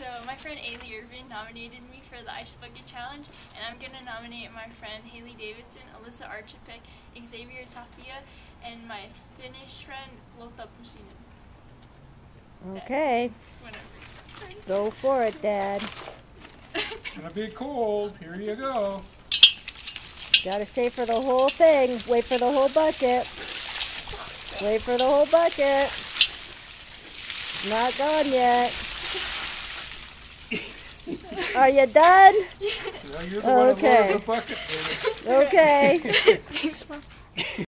So my friend Ailey nominated me for the Ice Bucket Challenge, and I'm going to nominate my friend Hayley, Alyssa, Xavier, and my Finnish friend Lotta. Okay. Whatever. Go for it, Dad. It's gonna be cold. Here you go. Gotta stay for the whole thing. Wait for the whole bucket. Wait for the whole bucket. Not gone yet. Are you done? Well, you're the one that loaded the bucket, baby. Okay. Thanks, Mom.